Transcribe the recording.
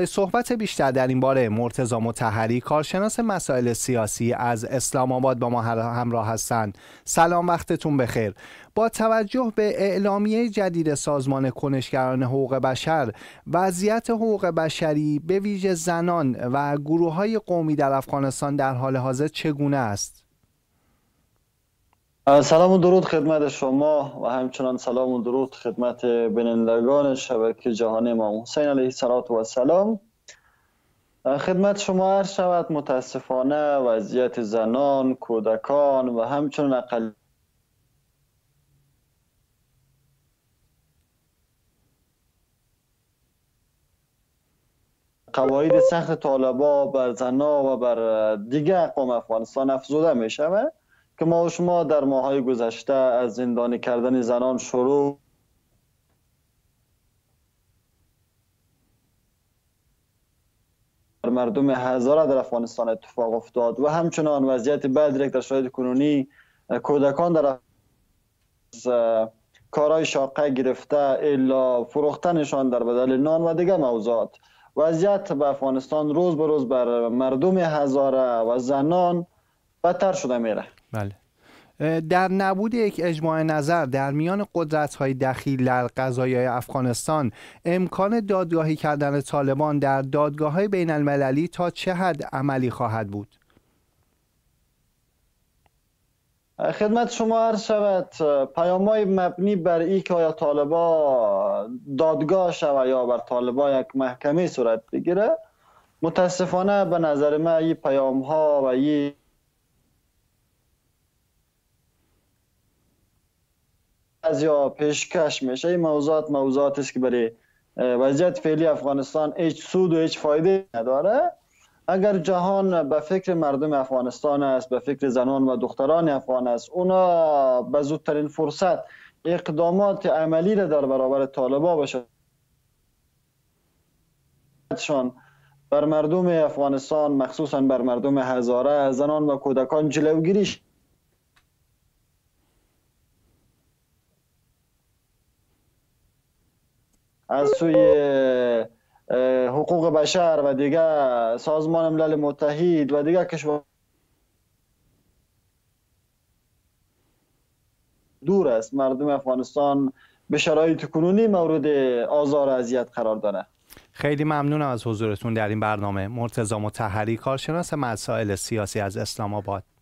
صحبت بیشتر در این باره مرتضی مطهری، کارشناس مسائل سیاسی از اسلام آباد با ما همراه هستند. سلام، وقتتون بخیر. با توجه به اعلامیه جدید سازمان کنشگران حقوق بشر، وضعیت حقوق بشری به ویژه زنان و گروه‌های قومی در افغانستان در حال حاضر چگونه است؟ سلام و درود خدمت شما و همچنان سلام و درود خدمت بینندگان شبکه جهانی امام حسین علیه السلام. خدمت شما عرض شود متاسفانه وضعیت زنان، کودکان و همچنان اقل قواعد سخت طالبا بر زنان و بر دیگر اقوام افغانستان افزوده می شود که ما و شما در ماه‌های گذشته از زندانی کردن زنان شروع بر مردم هزاره در افغانستان اتفاق افتاد و همچنان وضعیت بعد در شرایط کنونی کودکان در کارهای شاقه گرفته الا فروختنشان در بدل نان و دیگر موضوعات. وضعیت به افغانستان روز به روز بر مردم هزاره و زنان بدتر شده میره. بله. در نبود یک اجماع نظر در میان قدرت‌های دخیل در قضایای افغانستان، امکان دادگاهی کردن طالبان در دادگاه‌های بین‌المللی تا چه حد عملی خواهد بود؟ خدمت شما عرض شود پیام‌های مبنی بر این که آیا طالبا دادگاه شود یا بر طالبا یک محکمه صورت بگیره، متاسفانه به نظر من این پیام‌ها و این از یا پیشکش میشه. این موضوعات است که برای وضعیت فعلی افغانستان هیچ سود و هیچ فایده نداره. اگر جهان به فکر مردم افغانستان است، به فکر زنان و دختران افغان است، اونا به زودترین فرصت اقدامات عملی را در برابر طالبا بشه بر مردم افغانستان مخصوصا بر مردم هزاره، زنان و کودکان جلوگیری از سوی حقوق بشر و دیگر سازمان ملل متحد و دیگر کشور دور است. مردم افغانستان به شرایط کنونی مورد آزار و اذیت قرار داره. خیلی ممنونم از حضورتون در این برنامه. مرتضی مطهری، کارشناس مسائل سیاسی از اسلام آباد.